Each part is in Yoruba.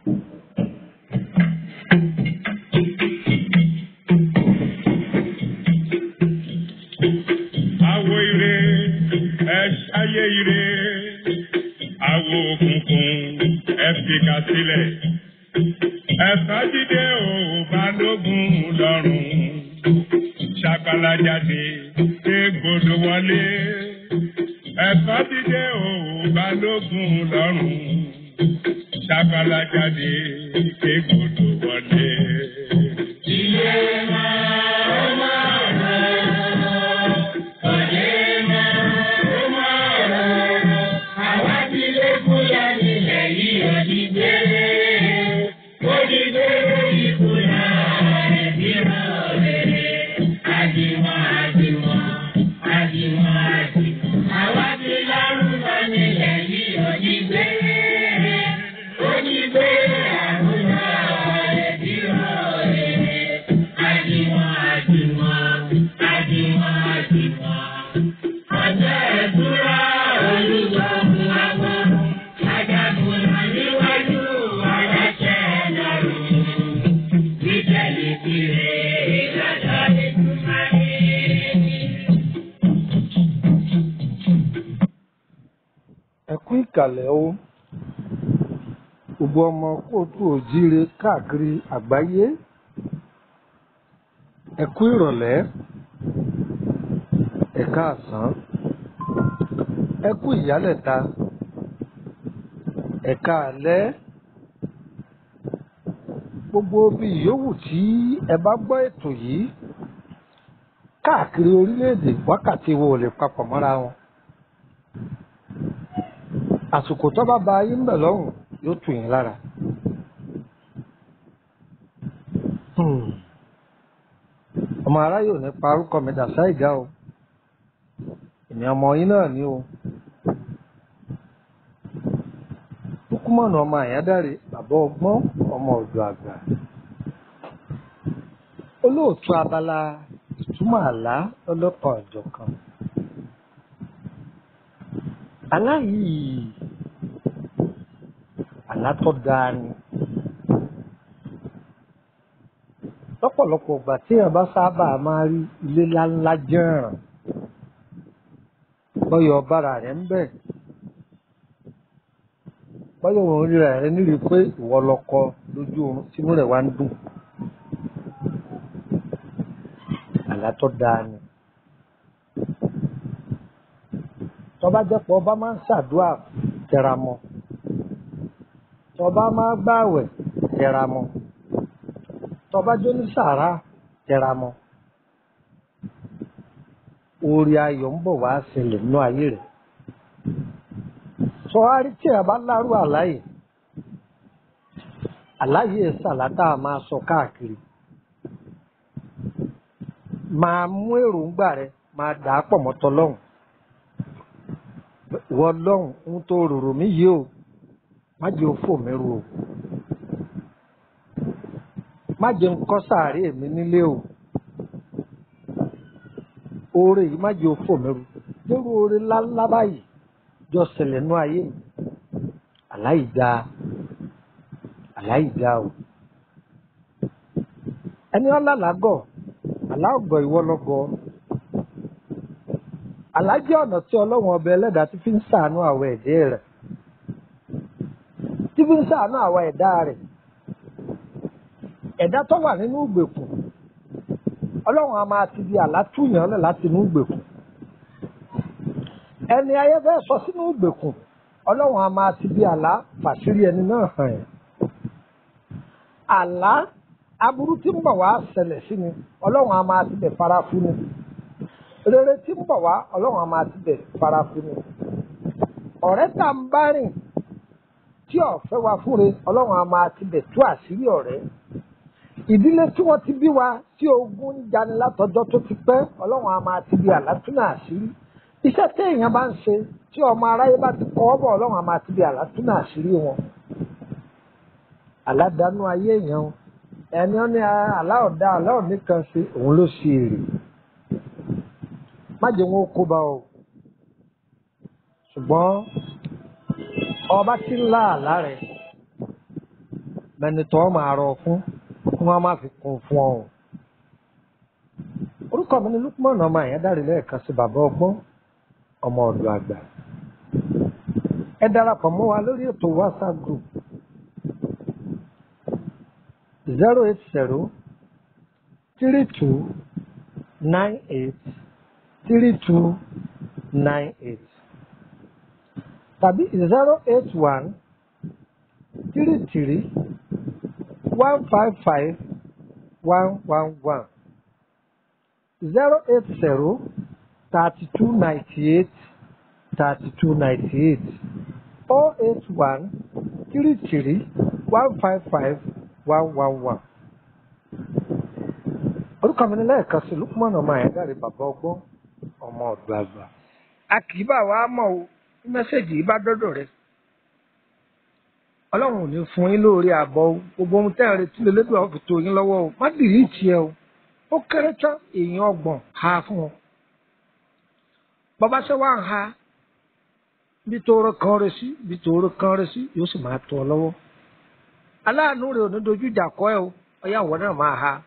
Àwo ire ẹ ṣayé ire, àwo òkùnkùn ẹ fìkà sílẹ̀. Ẹ̀fọ́ dídé o balógun lọ́rùn, ṣàkàlà jáde égbodò wọlé. Ẹ̀fọ́ dídé o balógun lọ́rùn, ṣàkàlà jáde égbodò wọlé. Ilé máa ń máa rọ̀, ọ̀dẹ máa ń máa rọ̀, àwa ti lé kúlẹ̀ nílẹ̀ yìí òdìgbé. Ìkàlẹ̀ o, gbogbo ọmọ kóòtù òjíire káàkiri àgbáyé, ẹ kú ìrọ̀lẹ́, ẹ káàsán, ẹ kú ìyálẹ̀ta, ẹ káalẹ́, gbogbo bí yòówù tí ẹ bá gbọ́ ètò yìí káàkiri orílẹ̀-èdè, wákàtí wo ò lè papọ̀ mọ́ra wọn. Àsìkò tó bá ba yín bẹ̀ lọ́rùn yóò tù yín lára. Ọmọ aráyè ò ní parúkọ mi dàsá ìgá o, èmi ọmọ yín náà ni o. Túkúmọ̀nà ọmọ àyádáre, bàbá ọgbọ́n, ọmọ ọ̀dọ̀ àgbà. Olóòtú abala ìtumọ̀ àlá lọ́lọ́kan ọ̀jọ̀kan. Àlá yìí àlá tó dáa ni. Lọ́pọ̀lọpọ̀ ìgbà tí èèyàn bá sábà máa rí ilé ńláńlá jẹ́ràn, bọ́yọ̀ bára rẹ̀ ń bẹ̀, bọ́yọ̀ òun ríra rẹ̀ nírí pé ìwọ lọkọ lójú oorun tínú rẹ̀ wá ń dùn. Àlá tó dáa ni. Tọ́ba jẹ́ pé ọba máa ń ṣàdúrà tẹra mọ́, tọ́ba máa gbààwẹ̀ tẹra mọ́, tọ́ba jó ní sàárà tẹra mọ́, oore ayọ̀ ń bọ̀ wá ṣẹlẹ̀ nínú ayé rẹ̀. Sọ́wárí tí a bá lárú àláyé, àláyé ṣàlátà máa sọ káàkiri, máa mú èròǹgbà rẹ̀ máa dà á pọ̀ mọ́tọ́ lọ́hùn. Wọ́n lọ́hùn ń tó rorò mí yìí o, má jẹ́ òfò mi ru o, má jẹ́ nǹkan sàárè mi nílé o, oore yìí má jẹ́ òfò mi ru. Lórí oore ńláńlá báyìí jọ ṣẹlẹ̀ nú ayé mi. Àláìdá, àláìdá o. Ẹni ọlálàgọ̀, aláògọ̀ ìwọ lọ́gọ̀. Àlá jẹ́ ọ̀nà tí Ọlọ́run ọba ẹlẹ́dàá ti fi ń ṣàánú àwọn ẹ̀dá rẹ̀, tí fi ń ṣàánú àwọn ẹ̀dá rẹ̀. Ẹ̀dá tó wà nínú ìgbèkùn, Ọlọ́run a máa ti di àlá túyàn lẹ̀ láti inú ìgbèkùn. Ẹni ayé fẹ́ sọ sínú ìgbèkùn, Ọlọ́run a máa ti di àlá fàṣírí ẹni náà hàn ẹ́. Àlá aburú tí ń bọ̀ wá ṣẹlẹ̀ sí ni, Ọlọ́run a máa ti bẹ̀ fara fún ni. Rere tí ń bọ̀ wá, Ọlọ́run a máa ti bẹ̀ fara fún ni. Ọ̀rẹ́ tá ń bá rìn tí ọ̀fẹ́ wa fúnre, Ọlọ́run a máa ti bẹ̀ tú àṣírí ọ̀rẹ́. Ìdílé tí wọ́n ti bí wa tí ogun ń jani látọjọ́ tó ti pẹ́, Ọlọ́run a máa ti di àlátúnà àṣírí. Iṣẹ́ tí èèyàn bá ń ṣe tí ọmọ aráyé bá ti kọ́ ọ́ bọ̀, Ọlọ́run a máa ti di àlátúnà àṣírí wọn. Àládàánú ayé èèyàn, ẹni ó ní aláọ̀dá aláọ̀ní kan ṣe òun ló ṣe èrè. Má jẹ́ wọn ó kó bá ọ. Ṣùgbọ́n ọba tí ń lá àlá rẹ̀, mẹni tó máa rọ fún wọn má fi kún fún ọ. Orúkọ mi ni Lukman ọmọ Àyándárì lẹ́ẹ̀kan sí bàbá ọgbọ́n ọmọ ọ̀dọ̀ àgbà. Ẹ darapọ̀ mọ́ wa lórí ètò WhatsApp group 08032983298 tàbí 08133155111 08032983298 08133155111. Orúkọ mi ní lẹ́ẹ̀kan sí Lukman ọmọ Àyándárì bàbá ọgbọ́n ọmọ ọ̀dọ̀ àgbà. A kì í bá wa mọ̀ o ní mẹ́sẹ̀gì yìí bá dọ́dọ̀ rẹ̀. Ọlọ́run ò ní fún yín lóore àbọ̀ o. Gbogbo ohun tẹ́ ẹ̀ retí lélẹ́dùn àwọn fi tó yín lọ́wọ́ o. Má dìlítì ẹ o. Ó kéré tán èèyàn 30 ha fún ọ. Bàbá ṣe wá ń ha bí tòrò kan rẹ sí bí tòrò kan rẹ sí yóò sì máa tọ́ ọ lọ́wọ́. Aláàánú rẹ̀ ò ní dojú ìjà kọ́ ẹ o. Ọyá ìwọ náà máa ha.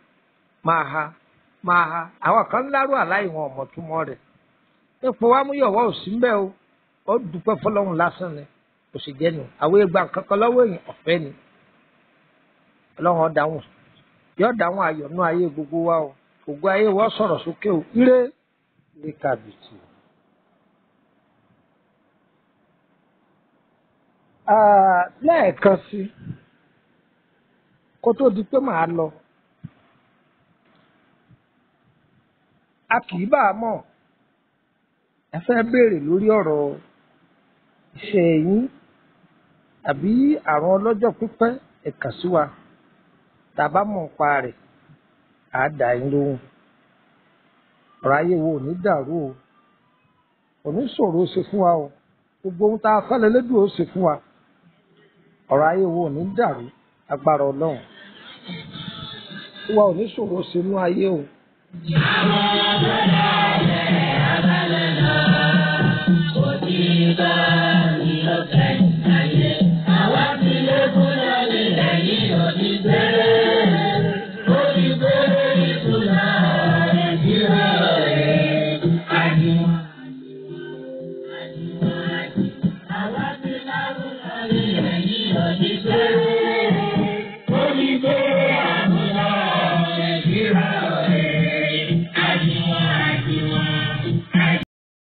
Àwọn kan lárú aláìwọn ọmọtúmọ̀ rẹ̀. Ipò wa mú yọ̀wọ́ ò sí mbẹ́ o. Ó dúpẹ́ fọlọ́run lásán ni. Kò sì jẹ́ nu. Àwọn ìgbà kankan lọ́wọ́ èèyàn ọ̀fẹ́ ni. Ọlọ́run ó dáhùn. Yóò dáhùn ayọ̀nú ayé gbogbo wa o. Gbogbo ayé wọ́n sọ̀rọ̀ sókè o. Ire kàbìtì. Lẹ́ẹ̀kan sí kó tó di pé màá lọ. A kì í bá a mọ̀ ẹ fẹ́ béèrè lórí ọ̀rọ̀ iṣẹ́ yín àbí àrùn ọlọ́jọ́ pípẹ́ ẹ kàn sí wa tàbá mọ̀ nípa rẹ̀ á dá yín lóhùn. Ọ̀rọ̀ ayé wo ò ní dàrú o, ò ní ṣòro ó ṣe fún wa o, gbogbo ohun tá a fẹ́ lẹ́lẹ́dùn ó ṣe fún wa. Ọ̀rọ̀ ayé wo ò ní dàrú agbára Ọlọ́run. Wa ò ní ṣòro ó ṣe inú ayé o.